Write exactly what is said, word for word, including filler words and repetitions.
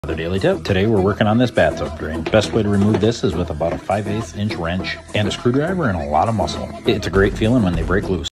Another daily tip. Today we're working on this bathtub drain. Best way to remove this is with about a five eighths inch wrench and a screwdriver and a lot of muscle. It's a great feeling when they break loose.